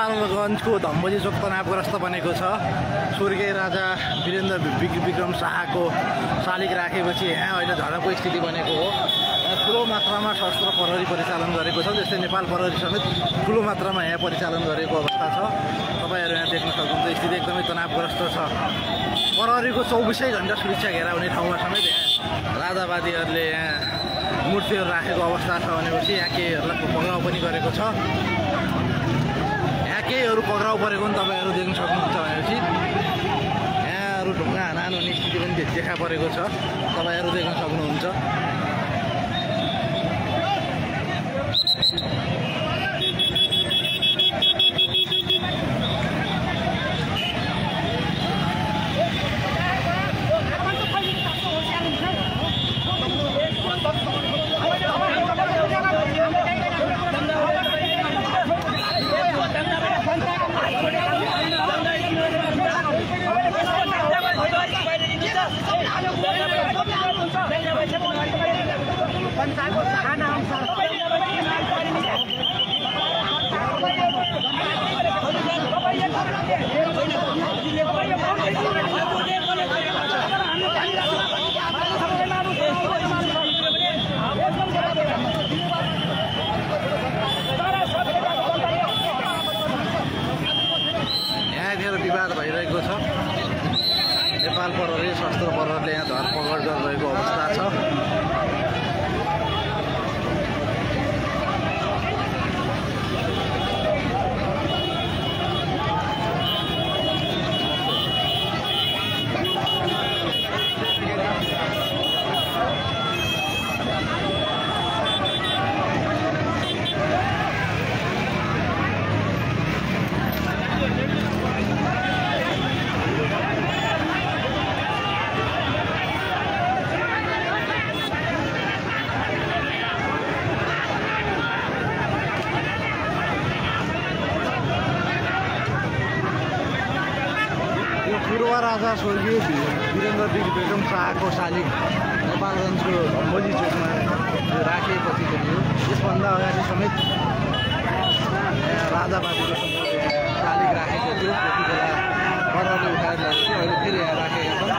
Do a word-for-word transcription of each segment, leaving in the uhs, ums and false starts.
नेपालगञ्जको धम्बोजी चोक तनावग्रस्त बनेको छ। स्वर्गीय राजा वीरेन्द्र विक्रम शाहको शालिग राखेपछि यहाँ अहिले झडपको स्थिति बनेको हो। ठुलो मात्रामा सशस्त्र प्रहरी परिचालन गरेको छ, जस्तै नेपाल प्रहरी समेत ठुलो मात्रामा यहाँ परिचालन गरेको अवस्था छ। तपाईँहरू यहाँ देख्न सक्नुहुन्छ स्थिति एकदमै तनावग्रस्त छ। प्रहरीको चौबिसै घन्टा सुरक्षा घेरा हुने ठाउँमा समेत यहाँ राजावादीहरूले यहाँ मूर्तिहरू राखेको अवस्था छ भनेपछि यहाँ केहीहरूलाई पक्राउ पनि गरेको छ। यहाँ केहीहरू पक्राउ परेको पनि तपाईँहरू देख्न सक्नुहुन्छ भनेपछि यहाँहरू ढुङ्गा हानाहान हुने स्थिति पनि देखा परेको छ, तपाईँहरू देख्न सक्नुहुन्छ। यहाँनिर विवाद भइरहेको छ। नेपाल प्रहरी सशस्त्र प्रहरीले यहाँ धरपकड गरिरहेको अवस्था छ। पूर्व राजा स्वर्गीय वीरेन्द्र विक्रम शाहको शालिग नेपालगञ्जको धम्बोजी चोकमा राखिएपछि थियो। यसभन्दा अगाडि समेत राजावादीको शालिग राखेको थियो। त्यति बेला प्रहरीले उठाएर ल्याएको थियो, अहिले फेरि यहाँ राखेका छन्।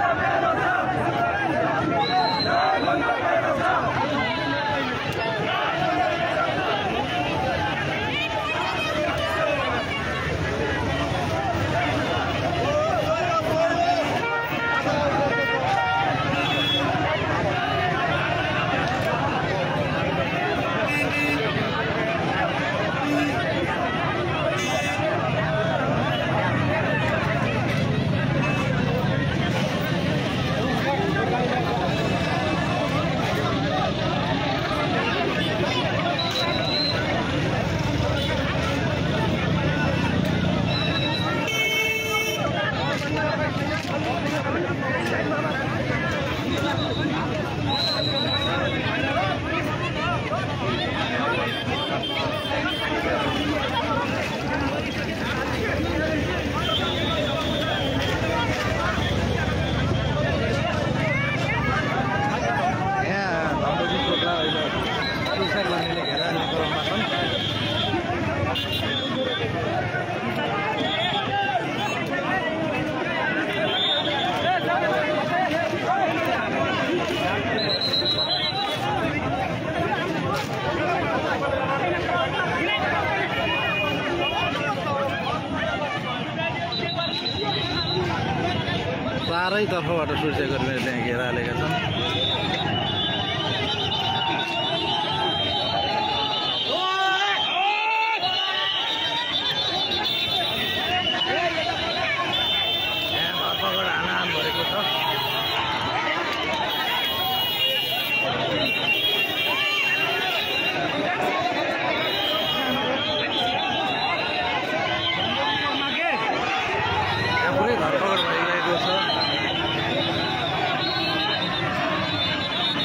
चारैतर्फबाट सुरक्षाकर्मीहरूले त्यहाँ घेरा हालेका छन्। यहाँ धरपकड हानाहान भएको छ। यहाँ पुरै धरपकड भइरहेको छ।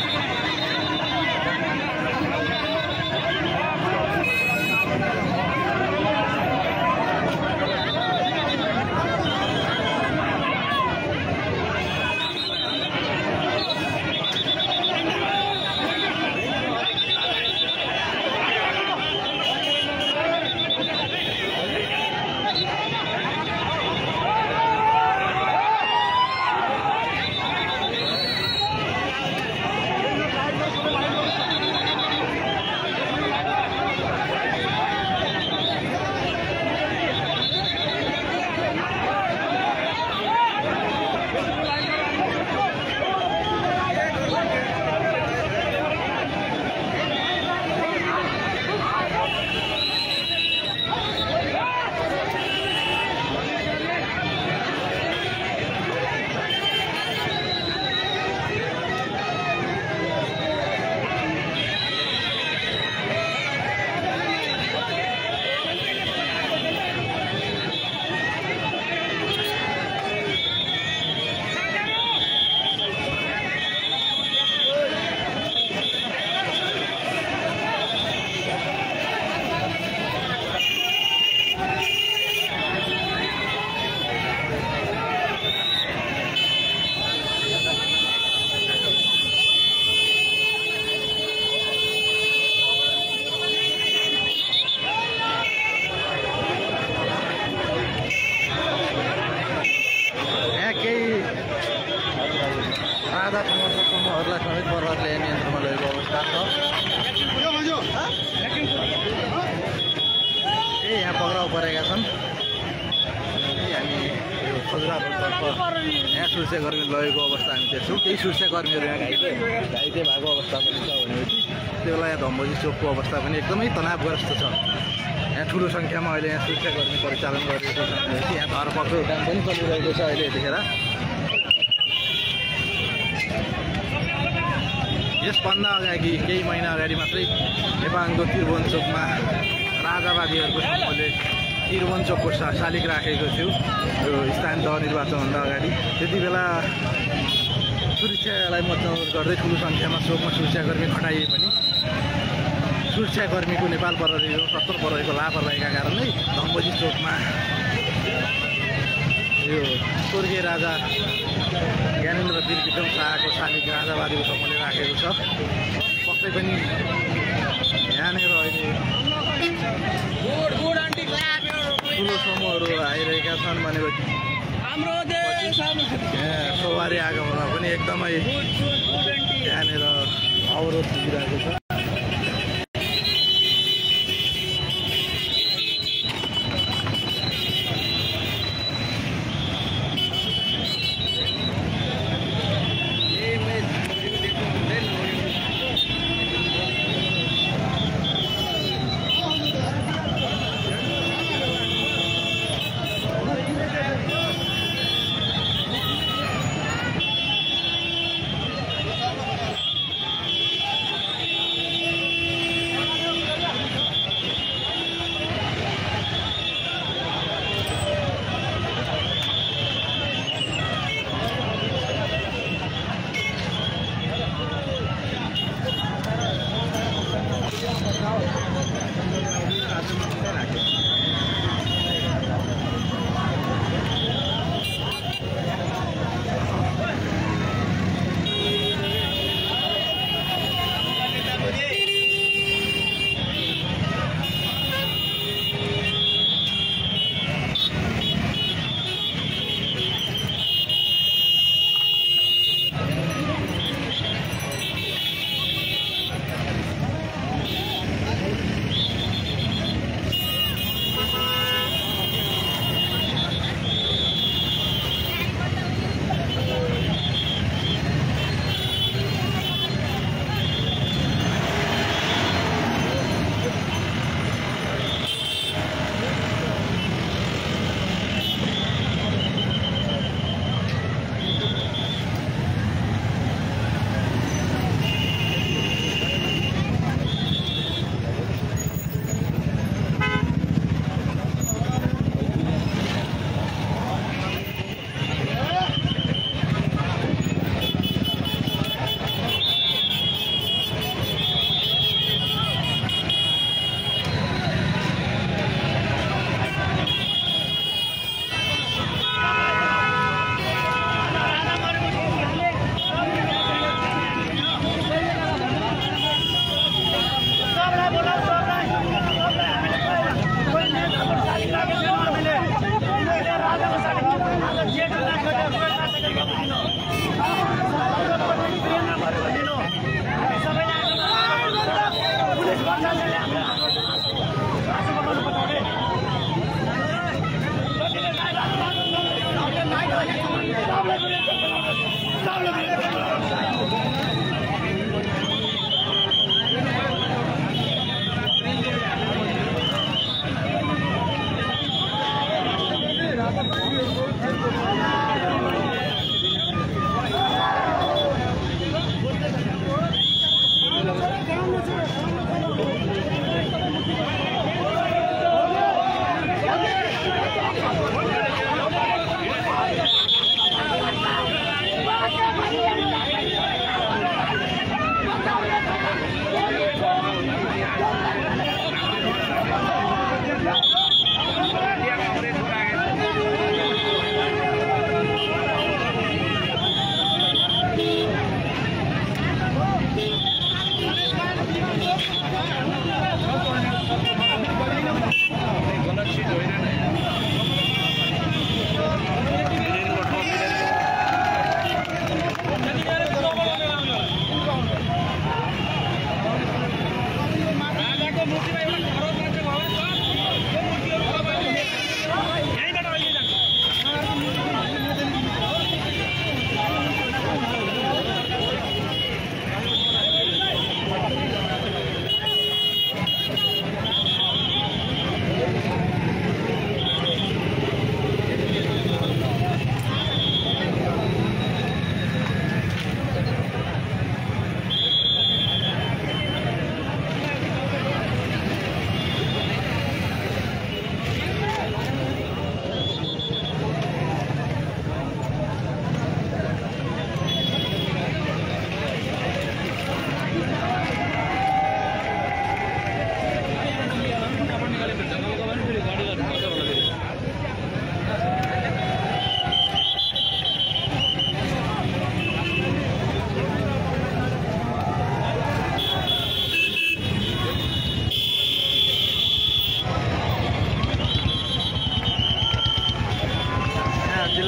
गरिरहेका छन्। हामी यो खजुराहोतर्फ यहाँ सुरक्षाकर्मी लगेको अवस्था हामी देख्छौँ। केही सुरक्षाकर्मीहरू यहाँ घाइते घाइते भएको अवस्था पनि छ भनेपछि त्यो बेला यहाँ धम्बोजी चोकको अवस्था पनि एकदमै तनावग्रस्त छ। यहाँ ठुलो सङ्ख्यामा अहिले यहाँ सुरक्षाकर्मी परिचालन गरिरहेको छ भनेपछि यहाँ धरपकड काम पनि चलिरहेको छ अहिले यतिखेर। यसभन्दा अगाडि केही महिना अगाडि मात्रै नेपालको त्रिभुवन चोकमा राजावादीहरूको समूहले त्रिभुवन चोकको शालिग राखेको थियो यो स्थानीय तह निर्वाचनभन्दा अगाडि। त्यति बेला सुरक्षालाई मध्यनजर गर्दै ठुलो सङ्ख्यामा चोकमा सुरक्षाकर्मी खटाइए पनि सुरक्षाकर्मीको नेपाल प्रहरीको सत्तर प्रहरीको लापरवाहीका कारणले धम्बोजी चोकमा यो स्वर्गीय राजा ज्ञानेन्द्र वीर विक्रम शाहको शालिग राजावादीको समूहले राखेको छ। पक्कै पनि यहाँनिर अहिले ठुलो समूहहरू आइरहेका छन् भनेपछि यहाँ सवारी आगमनमा पनि एकदमै यहाँनिर अवरोध पुगिरहेको छ।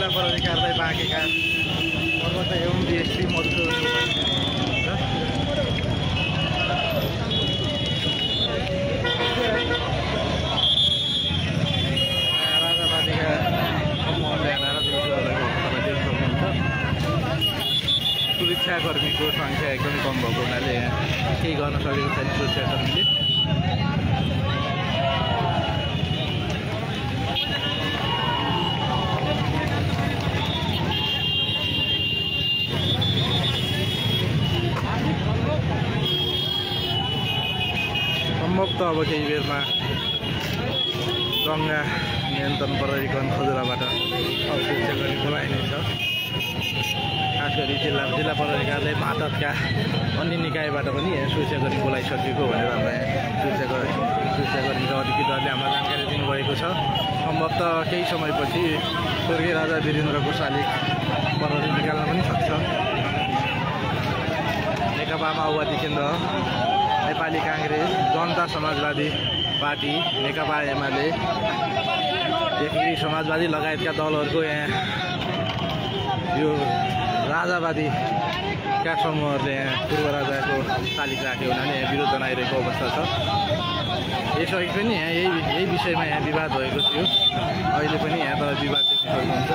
जिल्ला प्रहरी कार्यालय बाँकेका प्रवर्तक एवं डिएसपी मधुसूदन राजावादीका सुरक्षाकर्मीको सङ्ख्या एकदमै कम भएको हुनाले यहाँ केही गर्न सकेको छैन सुरक्षाकर्मीले। सम्भवतः अब केही बेरमा गङ्गा नियन्त्रण प्रहरीगण खजुराबाट सुरक्षाकर्मी बोलाइनेछ। खास गरी जिल्ला जिल्ला प्रहरी कार्यालय मातहतका अन्य निकायबाट पनि यहाँ सुरक्षाकर्मी बोलाइसकेको भनेर हामीलाई सुरक्षाकर्मी सुरक्षाकर्मीका अधिकृतहरूले हामीलाई जानकारी दिनुभएको छ। सम्भवतः केही समयपछि स्वर्गीय राजा वीरेन्द्रको शालिग प्रहरी निकाल्न पनि सक्छ। नेकपा माओवादी केन्द्र, नेपाली काङ्ग्रेस, जनता समाजवादी पार्टी, नेकपा एमाले, देखि समाजवादी लगायतका दलहरूको यहाँ यो राजावादीका समूहहरूले यहाँ पूर्व राजाको शालिग राख्यो हुनाले यहाँ विरोध जनाइरहेको अवस्था छ। यसअघि पनि यहाँ यही यही विषयमा यहाँ विवाद भएको थियो। अहिले पनि यहाँ त विवाद देख्न सक्नुहुन्छ।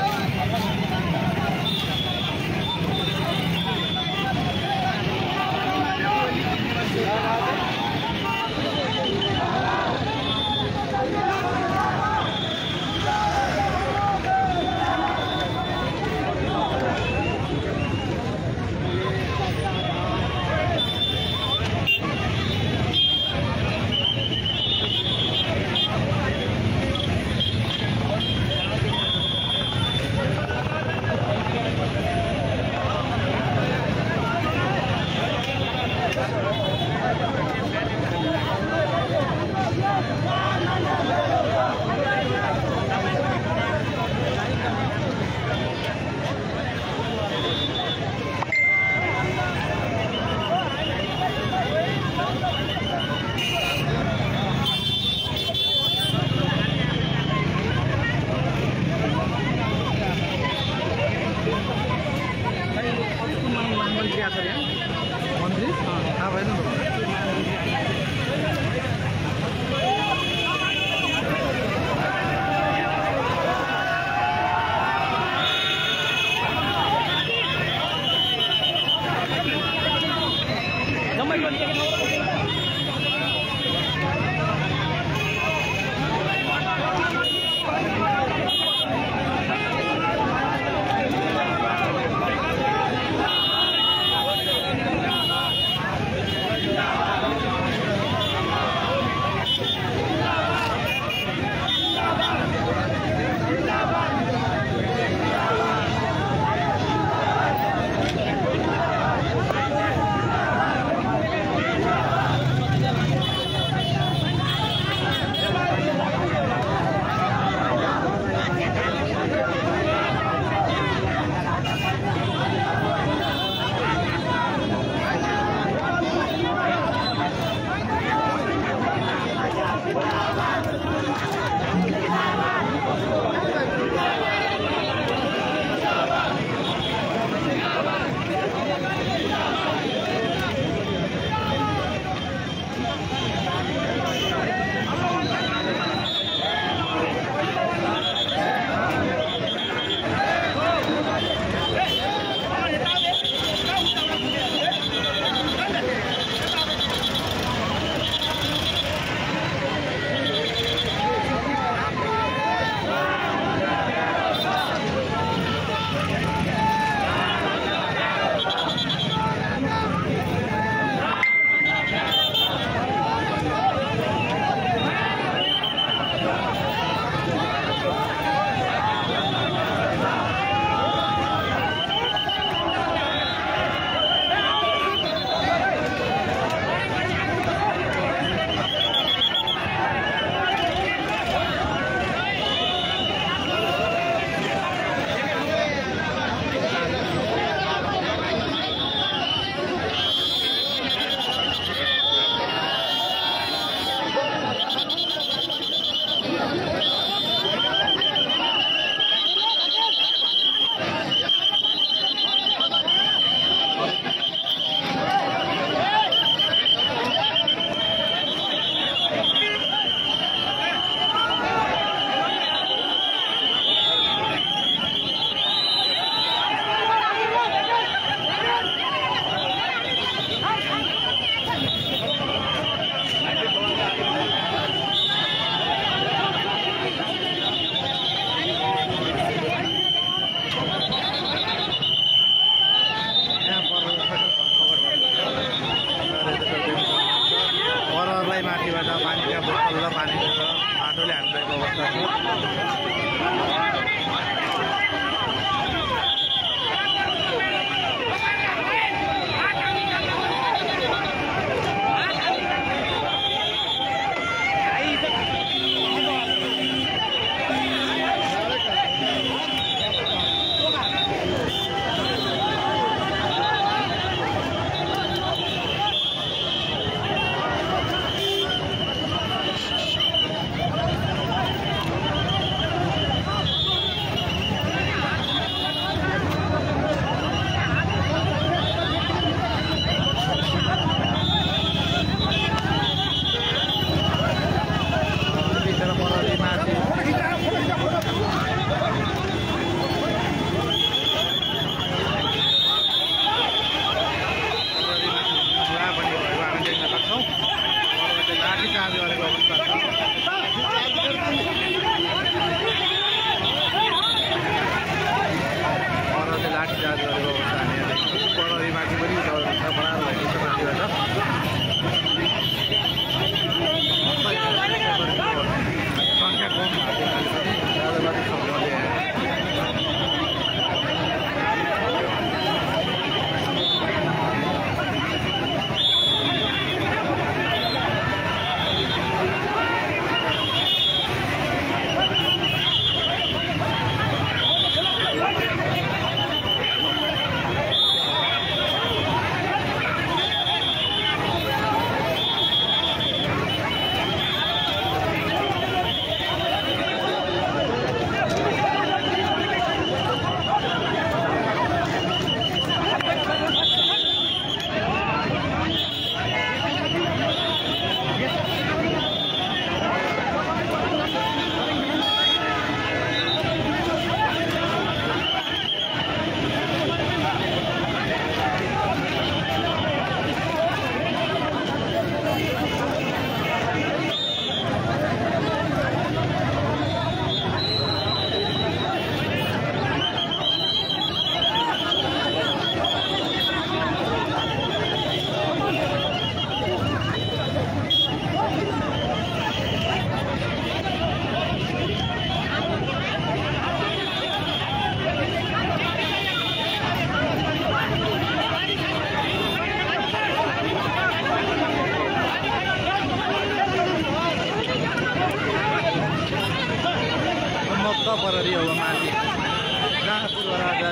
पररी हो माथि जहाँ पूर्व राजा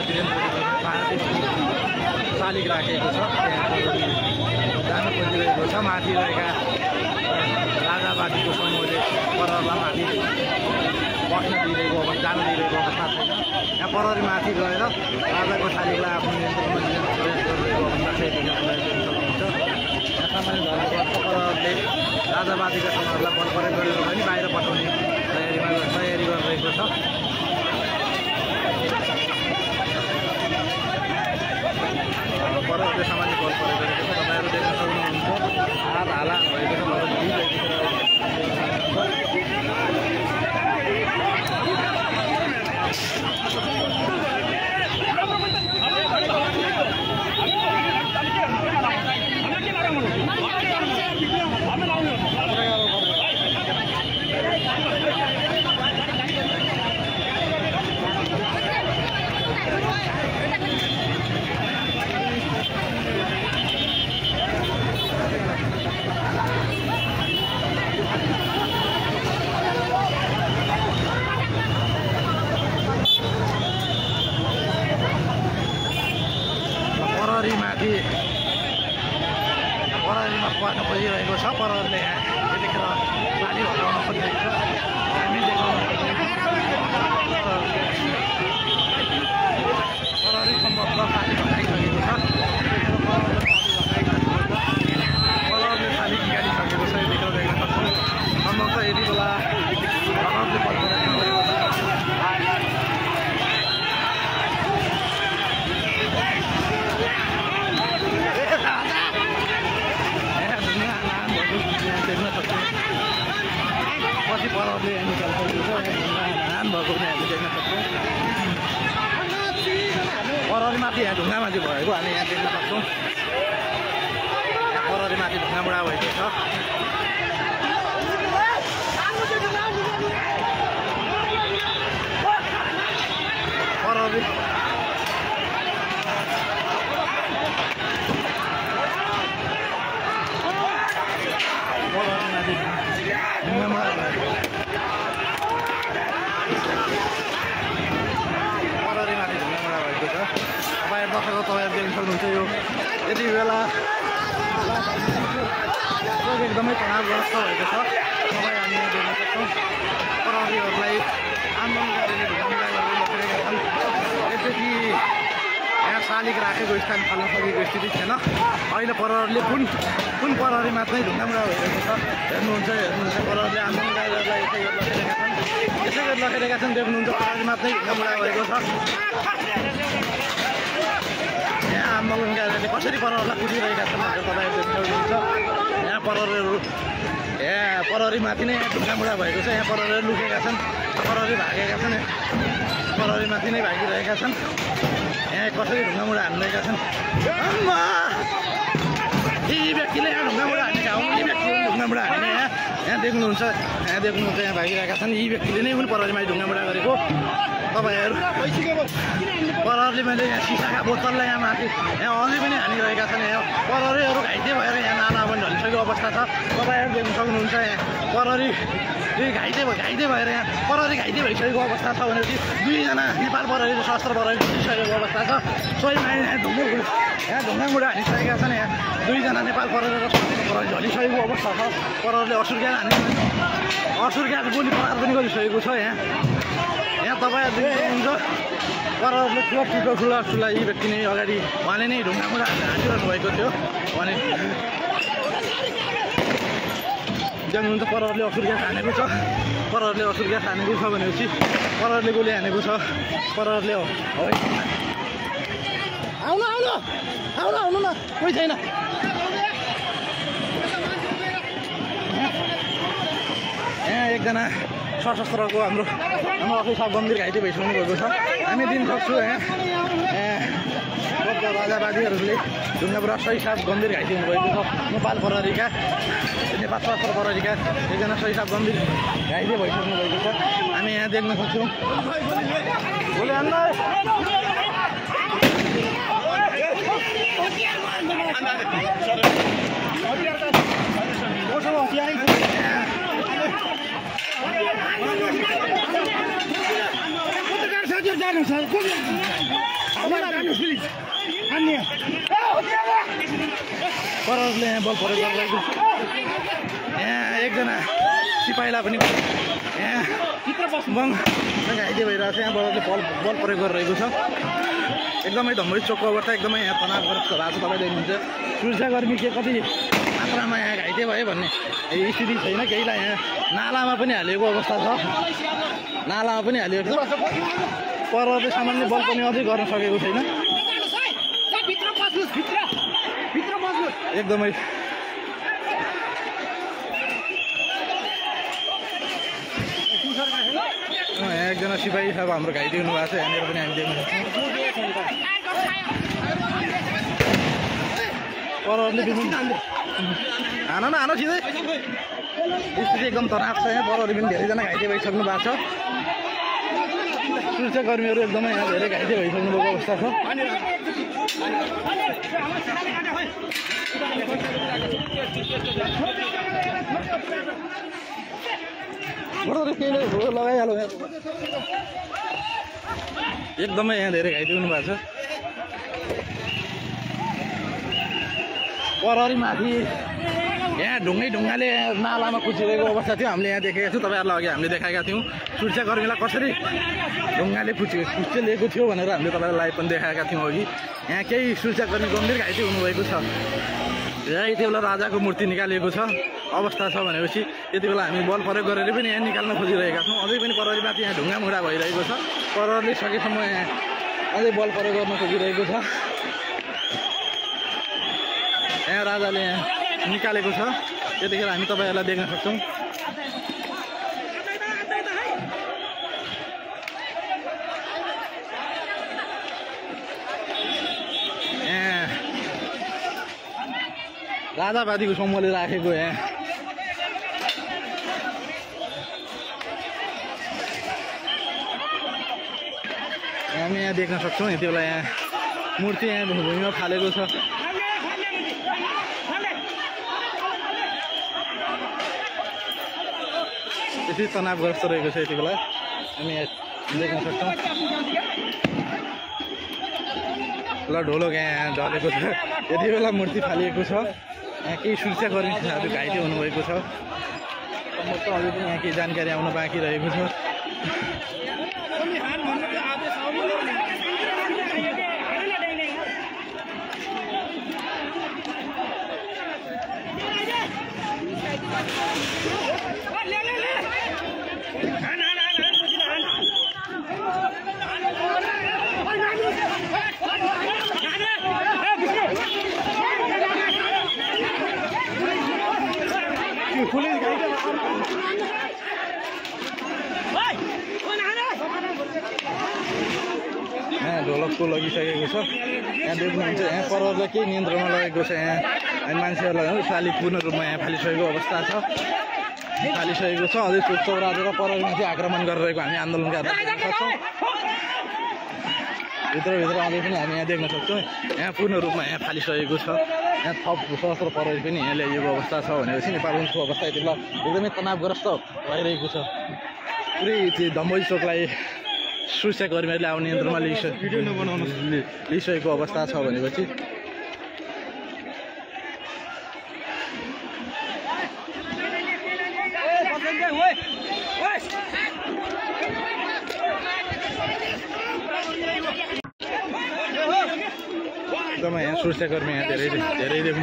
वीरेन्द्र शालिग राखेको छ त्यहाँ जानु खोजिरहेको छ। माथि रहेका राजावादीको समूहले परहरूलाई माथि बस्न दिइरहेको हो, जान दिइरहेको अवस्था छैन। यहाँ पररी माथि गएर राजाको शालिगलाई आफ्नो नियन्त्रणमा लिने अवस्था चाहिँ सक्नुहुन्छ। यहाँ सामान्य धर्मको परहरूले राजावादीका समूहहरूलाई बल प्रयोग गरेर पनि बाहिर पठाउने तयारीमा तयारी गरिरहेको छ। परहरूले सामान्य बल प्रयोग गरेको छ, तपाईँहरू देख्न सक्नुहुन्छ। हात हाला भएको छ, माथि पररीमा पर्न खोजिरहेको छ। परहरूले यहाँ यतिखेर पानी हटाउन खोजिरहेको छ। हामी देखाउन पररी सम्भव पानी हटाइसकेको छ। परहरूले पानी निकालिसकेको छ। यतिखेर देख्न सक्छौँ। सम्भवतः यति बेला परहरूले परिवर्तन गरेको छ। पछि परहरूले निकाल्छ धान भएको पनि हामी देख्न सक्छौँ। पररी माथि यहाँ ढुङ्गामाथि भएको हामी यहाँ देख्न सक्छौँ। पररी माथि ढुङ्गामुढा भएको छ। परहरीमाथि ढुङ्गामुढा भएको छ। तपाईँहरू दर्शकहरू तपाईँहरू देख्न सक्नुहुन्छ यो यति बेला एकदमै तनावग्रस्त भएको छ। तपाईँ हामी देख्न सक्छौँ प्रहरीहरूलाई आन्दोलनकारीले ढुङ्गामुढा गरेर बसेका छन्। यसपछि यहाँ शालिग राखेको स्थान फाल्न सकेको स्थिति छैन। अहिले प्रहरीले कुन कुन प्रहरीमाथि नै ढुङ्गामुढा भइरहेको छ हेर्नुहुन्छ हेर्नुहुन्छ प्रहरीले आन्दोलनकारीहरूलाई यसै गरी लखेरेका छन् यसै गरी लखेरेका छन् देख्नुहुन्छ प्रहरीमाथि नै ढुङ्गामुढा भएको छ। यहाँ आन्दोलनकारीहरूले कसरी प्रहरीलाई कुटिरहेका छन् भनेर तपाईँहरू देख्न सक्नुहुन्छ। यहाँ प्रहरीहरू यहाँ प्रहरीमाथि नै ढुङ्गामुढा भएको छ। यहाँ प्रहरीहरू लुकेका छन् प्रहरी भागेका छन् प्रहरीमाथि नै भागिरहेका छन्। यहाँ कसरी ढुङ्गामुढा हानिरहेका छन्। यी व्यक्तिले यहाँ ढुङ्गामुढा हानेका हुन् यी व्यक्तिले ढुङ्गामुढा हाने यहाँ यहाँ देख्नुहुन्छ यहाँ देख्नुहुन्छ यहाँ भागिरहेका छन्। यी व्यक्तिले नै हुन् प्रहरीमाथि ढुङ्गामुढा गरेको। तपाईँहरू प्रहरीले मैले यहाँ सिसाका बोतललाई यहाँ माथि यहाँ अझै पनि हानिरहेका छन्। यहाँ प्रहरीहरू घाइते भएर यहाँ नाला पनि ढलिसकेको अवस्था छ। तपाईँहरू देख्न सक्नुहुन्छ यहाँ प्रहरी घाइते भयो घाइते भएर यहाँ प्रहरी घाइते भइसकेको अवस्था छ भनेपछि दुईजना नेपाल प्रहरी सशस्त्र प्रहरी जितिसकेको अवस्था छ। सोही माथि यहाँ ढुङ्गा यहाँ ढुङ्गामुढा हानिसकेका छन्। यहाँ दुईजना नेपाल प्रहरी र सशस्त्र प्रहरी झलिसकेको अवस्था छ। प्रहरीले असुर्क्याएर हाने असुर्क्याएर गोली प्रहार पनि गरिसकेको छ। यहाँ यहाँ तपाईँहरू देख्नुहुन्छ प्रहरीले ठुलो ठुलो ठुला ठुला यी व्यक्ति नै अगाडि उहाँले नै ढुङ्गामुढा हानिरहनु भएको थियो भने देख्नुहुन्छ प्रहरीले असुर ग्यास हानेको छ। प्रहरीले असुर ग्यास हानेको छ भनेपछि प्रहरीले गोली हानेको छ। प्रहरीले है आउनु आउनु आउनु आउनु न कोही छैन। यहाँ एकजना सशस्त्रको हाम्रो हाम्रो अफिस साहब गम्भीर घाइते भइसक्नु भएको छ। हामी दिन सक्छु यहाँ राजावादीहरूले ढुङ्गामुढा सही साहब गम्भीर घाइते हुनुभएको छ। नेपाल प्रहरीका नेपाल सशस्त्र प्रहरीका एकजना सही साहब गम्भीर घाइते भइसक्नु भएको छ। हामी यहाँ देख्न सक्छौँ। प्रहरीले यहाँ बल प्रयोग गरिरहेको छ। यहाँ एकजना सिपाहीलाई पनि यहाँ बङ घाइते भइरहेको छ। यहाँ प्रहरीले बल बल प्रयोग गरिरहेको छ। एकदमै धम्बरी चोकको अवस्था एकदमै यहाँ तनावग्रस्त भएको छ। तपाईँ देख्नुहुन्छ सुरक्षाकर्मी के कति मात्रामा यहाँ घाइते भयो भन्ने स्थिति छैन। केहीलाई यहाँ नालामा पनि हालिएको अवस्था छ। नालामा पनि हालिएको छ। प्रहरीले सामान्य बल पनि अझै गर्न सकेको छैन। एकदमै एकजना सिपाही साहब हाम्रो घाइते हुनुभएको छ। यहाँनिर पनि हामी देख्न सक्छौँ। प्रहरीले विभिन्न हान न हान सिधै स्थिति एकदम तनाव छ। यहाँ प्रहरी पनि धेरैजना घाइते भइसक्नु भएको छ। सुरक्षाकर्मीहरू एकदमै यहाँ धेरै घाइते भइसक्नु भएको अवस्था छ। लगाइहाल्नु एकदमै यहाँ धेरै घाइते हुनु भएको छ। प्रहरीमाथि यहाँ ढुङ्गै ढुङ्गाले नालामा कुचिरहेको अवस्था थियो। हामीले यहाँ देखेका थियौँ। तपाईँहरूलाई अघि हामीले देखाएका थियौँ सुरक्षाकर्मीलाई कसरी ढुङ्गाले कुचि कुचिलिएको थियो भनेर हामीले तपाईँलाई लाइभ पनि देखाएका थियौँ अघि। यहाँ केही सुरक्षाकर्मी गम्भीर घाइते हुनुभएको छ। यहाँ यति बेला राजाको मूर्ति निकालिएको छ अवस्था छ भनेपछि यति बेला हामी बल प्रयोग गरेर पनि यहाँ निकाल्न खोजिरहेका छौँ। अझै पनि प्रहरीमाथि यहाँ ढुङ्गामुढा भइरहेको छ। प्रहरीले सकेसम्म यहाँ अझै बल प्रयोग गर्न खोजिरहेको छ। यहाँ राजाले यहाँ निकालेको छ। त्यतिखेर हामी तपाईँहरूलाई देख्न सक्छौँ। यहाँ राजावादीको समूहले राखेको यहाँ हामी यहाँ देख्न सक्छौँ। यति बेला यहाँ मूर्ति यहाँ भूमिमा फालेको छ। यति तनावग्रस्त रहेको छ यति बेला हामी देख्न सक्छौँ। ल ढोलक यहाँ ढलेको छ, यति बेला मूर्ति फालिएको छ। यहाँ केही सुरक्षाकर्मी साथीहरू घाइते हुनुभएको छ। सम्भवतः अझै पनि यहाँ केही जानकारी आउन बाँकी रहेको छ। यहाँ ढोलकको लगिसकेको छ। यहाँ देख्नुहुन्छ यहाँ पर्वतलाई केही नियन्त्रणमा लगेको छ। यहाँ हामी मान्छेहरूलाई शालिग पूर्ण रूपमा यहाँ फालिसकेको अवस्था छ फालिसकेको छ अझै चोक चौराहा र पर्वतमाथि आक्रमण गरिरहेको हामी आन्दोलनकाहरू देख्न सक्छौँ। भित्रभित्र अझै पनि हामी यहाँ देख्न सक्छौँ। यहाँ पूर्ण रूपमा यहाँ फालिसकेको छ। यहाँ थप सशस्त्र प्रहरी पनि यहाँ ल्याइएको अवस्था छ भनेपछि नेपालको अवस्था यति बेला एकदमै तनावग्रस्त भइरहेको छ। पुरै त्यो दम्बोजी चोकलाई सुरक्षाकर्मीहरूले अब नियन्त्रणमा लिइसकेको अवस्था छ भनेपछि एकदमै यहाँ सुरक्षाकर्मी यहाँ धेरै धेरै देख्नु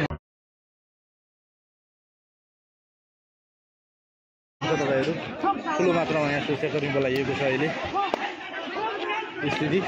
तपाईँहरू ठुलो मात्रामा यहाँ सुरक्षाकर्मी बोलाइएको छ अहिले स्थिति।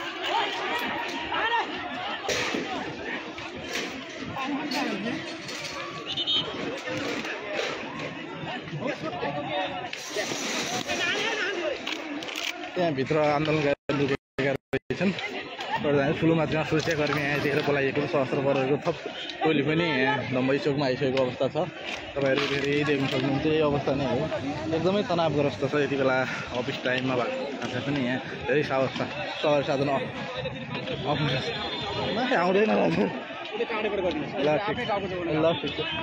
त्यहाँभित्र आन्दोलनकारी रहेछन् ठुलो मात्रामा सुरक्षाकर्मी यहाँ यतिखेर बोलाइएको सशस्त्र प्रहरीको थप टोली पनि यहाँ दम्बोजी चोकमा आइसकेको अवस्था छ। तपाईँहरू धेरै देख्न सक्नुहुन्छ यही अवस्था नै हो। एकदमै तनावग्रस्त छ यति बेला अफिस टाइममा भएको पनि यहाँ धेरै सवार सवार साधन आउँदैन ल ठिक ल ठिक छ।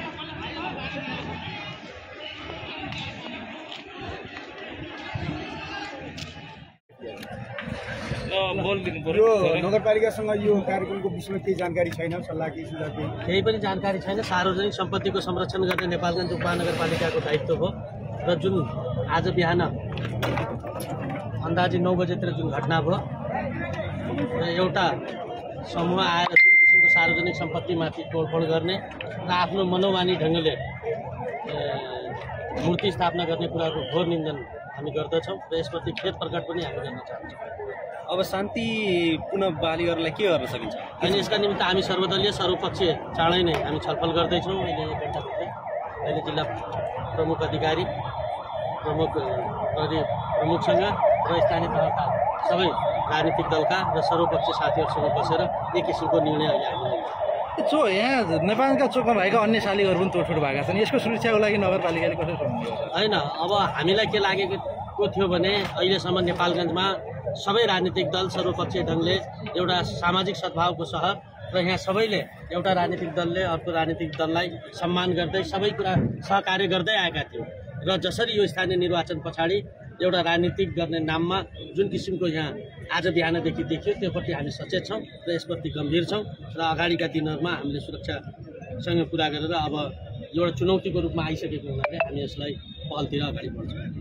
यो नगरपालिकासँग यो कार्यक्रमको विषयमा केही जानकारी छैन, सल्लाह केही सुझाव केही केही पनि जानकारी छैन। सार्वजनिक सम्पत्तिको संरक्षण गर्ने नेपालगञ्ज उपमहानगरपालिकाको दायित्व हो र जुन आज बिहान अन्दाजी नौ बजेतिर जुन घटना भयो र एउटा समूह आएर जुन किसिमको सार्वजनिक सम्पत्तिमाथि तोडफोड गर्ने र आफ्नो मनोमानी ढङ्गले मूर्ति स्थापना गर्ने कुराको घोर निन्दन हामी गर्दछौँ र यसप्रति खेद प्रकट पनि हामी गर्न चाहन्छौँ। अब शान्ति पुनः बहाली गर्नलाई के गर्न सकिन्छ? अनि यसका निमित्त हामी सर्वदलीय सर्वपक्षीय चाँडै नै हामी छलफल गर्दैछौँ। अहिले एक घन्टा भित्रै अहिले जिल्ला प्रमुख अधिकारी प्रमुख प्रहरी प्रमुखसँग र स्थानीय तहका सबै राजनीतिक दलका र सर्वपक्षीय साथीहरूसँग बसेर एक किसिमको निर्णय अहिले हामीले चो यहाँ नेपालका चोकमा भएका अन्य शालिगहरू पनि तोडफोड भएका छन्। यसको सुरक्षाको लागि नगरपालिकाले कसरी सोच्नु होइन? अब हामीलाई के लागेको थियो भने अहिलेसम्म नेपालगञ्जमा सबै राजनीतिक दल सर्वपक्षीय ढङ्गले एउटा सामाजिक सद्भावको सहर र यहाँ सबैले एउटा राजनीतिक दलले अर्को राजनीतिक दललाई सम्मान गर्दै सबै कुरा सहकार्य गर्दै आएका थियौँ र जसरी यो स्थानीय निर्वाचन पछाडि एउटा राजनीतिक गर्ने नाममा जुन किसिमको यहाँ आज बिहानदेखि देखियो त्योप्रति हामी सचेत छौँ र यसप्रति गम्भीर छौँ र अगाडिका दिनहरूमा हामीले सुरक्षासँग कुरा गरेर अब एउटा चुनौतीको रूपमा आइसकेको हुनाले हामी यसलाई पहलतिर अगाडि बढ्छौँ।